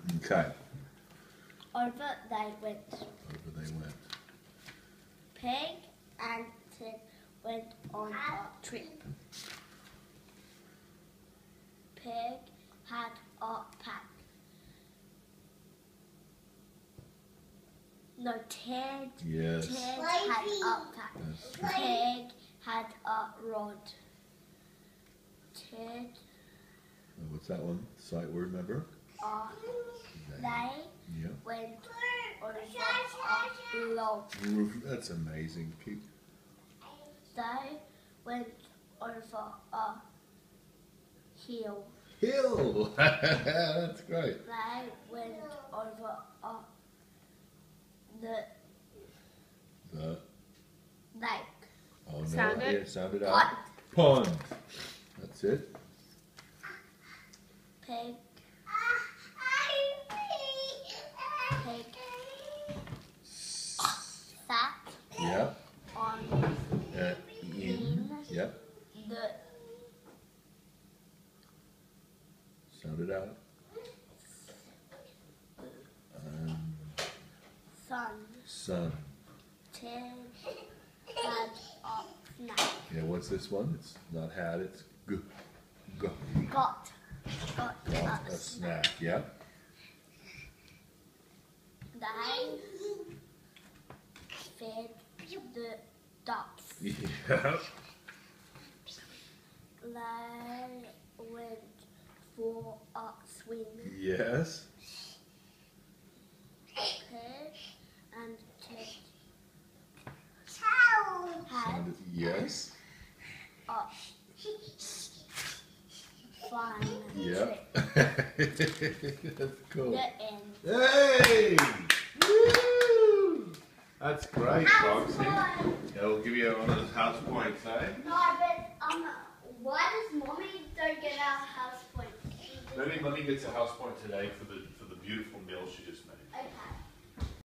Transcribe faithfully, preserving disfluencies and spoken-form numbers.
Okay. Over they went. Over they went. Pig and Tim went on a trip. Pig had a pack. No, Ted. Yes. Ted had a pack. Yes. Pig had a rod. Ted. Oh, what's that one? Sight word, remember? Uh, they Yep. went over a log. That's amazing. Keep. They went over a hill. Hill. That's great. They went over a the The. lake. Oh no! Sound it? Yeah, sound it out. Pond. Pond. That's it. Pig. Pig. Sat Yep. on Uh, in. Yep. the Sound it out. Um, sun. sun. Ted had a snack. Yeah. What's this one? It's not had. It's g. G. Got. Got, Got a a snack. Yep. They fed the ducks. Yep. They went for a swim. Yes. Pig and Ted had Sound it. Yes. a fun Yep. trip. That's cool. The end. Hey! Woo! That's great, House Foxy. point. It'll give you one of those house points, eh? No, but um, why does mommy don't get our house point? Maybe Mummy gets a house point today for the for the beautiful meal she just made. Okay.